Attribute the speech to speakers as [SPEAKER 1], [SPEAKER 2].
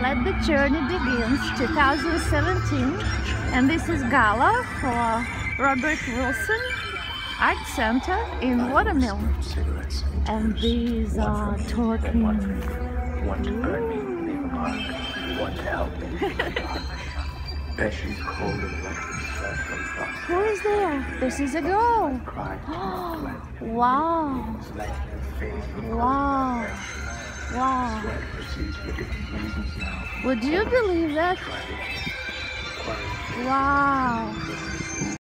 [SPEAKER 1] Let the Journey Begins 2017, and this is Gala for Robert Wilson Art Center in Watermill. And these are talking.
[SPEAKER 2] One to burn me, leave a mark. One to help me, leave a mark. Bet she's cold and wet from sweat from frost.
[SPEAKER 1] Who is there? This is a girl. Wow. Wow. Wow. Would you believe that? Wow.